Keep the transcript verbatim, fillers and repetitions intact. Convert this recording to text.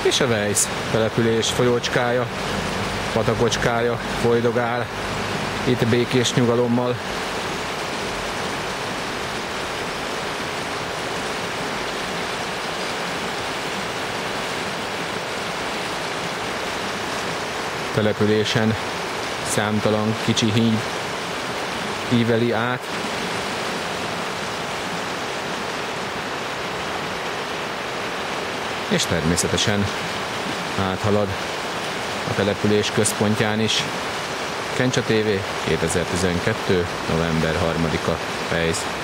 És a Weisz település folyócskája, patakocskája folydogál itt békés nyugalommal. Településen számtalan kicsi híd íveli át. És természetesen áthalad a település központján is. Kencsa té vé, kétezer-tizenkettő. november harmadika, Weisz.